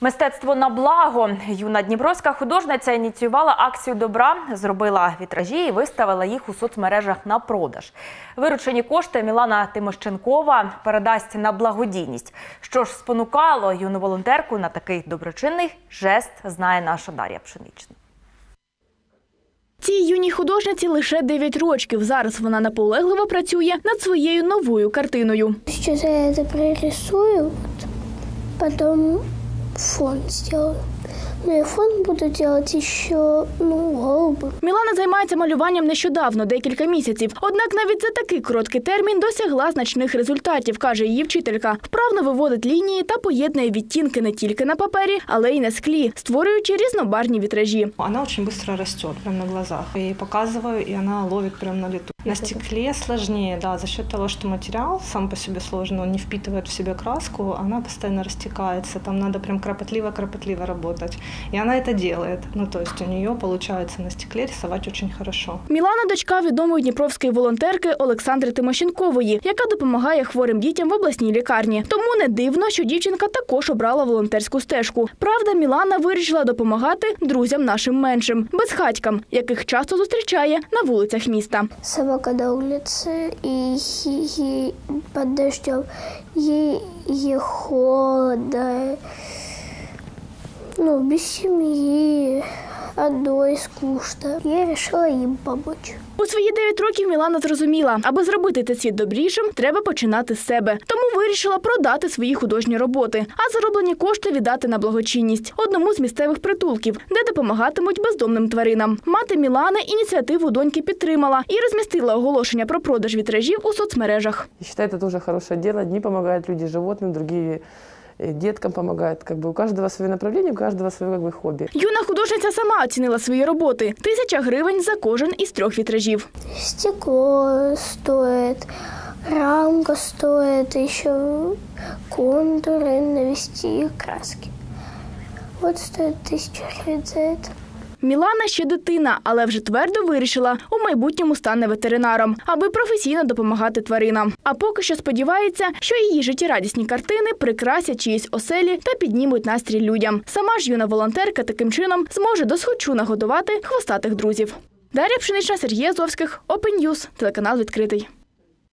Мистецтво на благо. Юна дніпровська художниця ініціювала акцію добра, зробила вітражі і виставила їх у соцмережах на продаж. Виручені кошти Мілана Тимощенкова передасть на благодійність. Що ж спонукало юну волонтерку на такий доброчинний жест, знає наша Дар'я Пшенична. Цій юній художниці лише 9 років. Зараз вона наполегливо працює над своєю новою картиною. Сейчас я это прорисую, потом фон сделаю. Ну и фон буду делать еще, голубым. Мілана займається малюванням нещодавно, декілька місяців. Однак навіть за такий короткий термін досягла значних результатів, каже її вчителька. Вправно виводить лінії та поєднує відтінки не тільки на папері, але й на склі, створюючи різнобарвні вітражі. Вона дуже швидко росте, прямо на глазах. Я їй показую, і вона ловить прямо на лету. На стекле сложнее, да, за счет того, что материал сам по себе сложный, он не впитывает в себя краску, она постоянно растекается, там надо прям кропотливо работать. И она это делает. То есть у нее получается на стекле рисовать очень хорошо. Мілана – дочка відомої дніпровської волонтерки Олександри Тимощенкової, яка допомагає хворим дітям в обласній лікарні. Тому не дивно, що дівчинка також обрала волонтерську стежку. Правда, Мілана вирішила допомагати друзям нашим меншим, безхатькам, яких часто зустрічає на вулицях міста. Собака на улице, и ей под дождем, ей холодно, без семьи, одной скучно. Я решила им помочь. У свої 9 років Мілана зрозуміла, аби зробити цей світ добрішим, треба починати з себе. Тому вирішила продати свої художні роботи, а зароблені кошти віддати на благочинність одному з місцевих притулків, де допомагатимуть бездомним тваринам. Мати Мілани ініціативу доньки підтримала і розмістила оголошення про продаж вітражів у соцмережах. Я вважаю, це дуже хороше діло. Одні допомагають люди животним, інші деткам помогают. У каждого свое направление, у каждого свое хобби. Юна художниця сама оцінила свої роботи. 1000 гривень за кожен із 3 вітражів. Стекло стоит, рамка стоит, еще контуры навести, краски. Вот стоит 1000 гривен за это. Мілана ще дитина, але вже твердо вирішила, у майбутньому стане ветеринаром, аби професійно допомагати тваринам. А поки що сподівається, що її життєрадісні картини прикрасять чиїсь оселі та піднімуть настрій людям. Сама ж юна волонтерка таким чином зможе досхочу нагодувати хвостатих друзів. Дар'я Пшенична, Сергій Азовських, Open News, телеканал «Відкритий».